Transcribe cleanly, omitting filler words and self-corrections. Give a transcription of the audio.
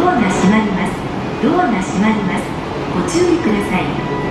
ドアが閉まります。ドアが閉まります。ご注意ください。